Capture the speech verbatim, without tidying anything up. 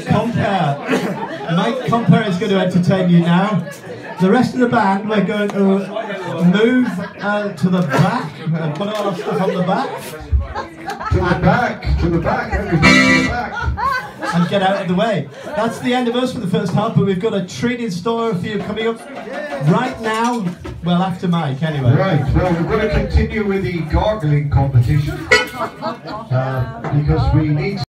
Compare. Mike Compare is going to entertain you now. The rest of the band, we're going to move uh, to the back and put all our stuff on the back. To the back, to the back, everything to the back. And get out of the way. That's the end of us for the first half, but we've got a treat in store for you coming up right now. Well, after Mike, anyway. Right, well, we're going to continue with the gargling competition uh, because we need